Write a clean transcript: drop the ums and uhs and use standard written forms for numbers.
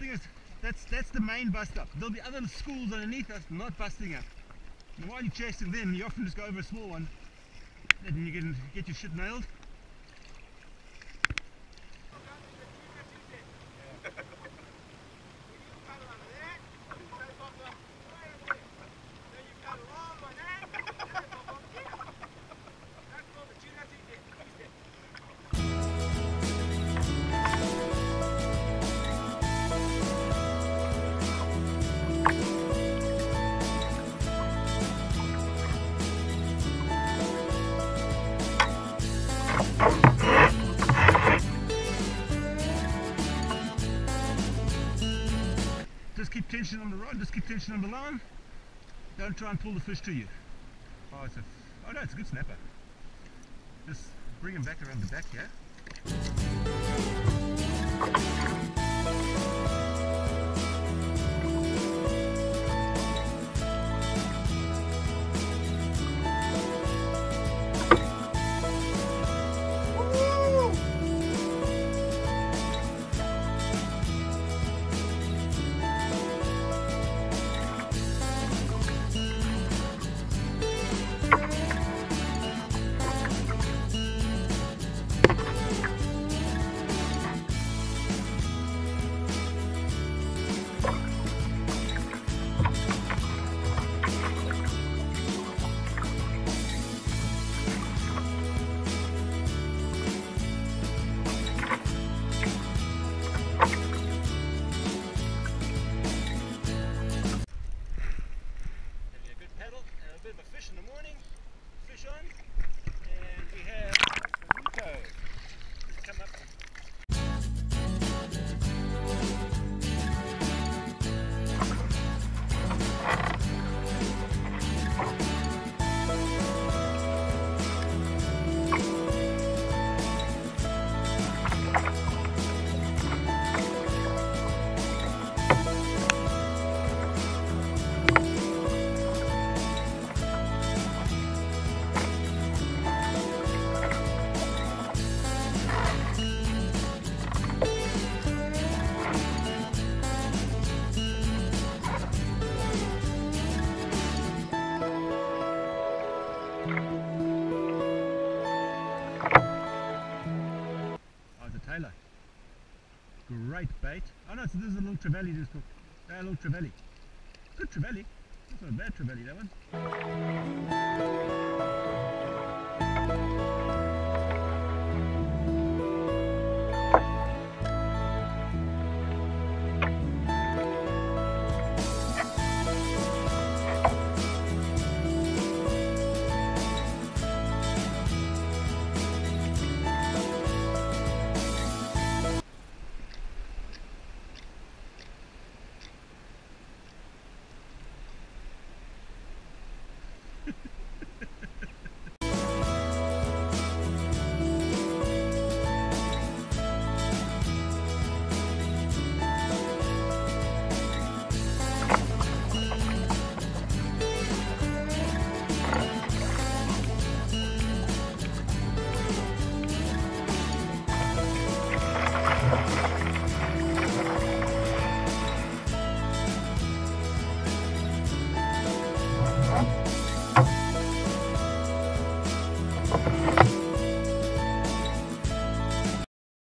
thing is, that's the main bust up. There'll be other schools underneath us not busting up. And while you're chasing them, you often just go over a small one, and you can get your shit nailed. Just keep tension on the rod, just keep tension on the line. Don't try and pull the fish to you. Oh, no, it's a good snapper. Just bring him back around the back here. In the morning, fish on, and we have Nico. Come up. Taylor. Great bait. Oh no, so this is a little trevally just hooked. A little trevally. Good trevally. That's not a bad trevally, that one.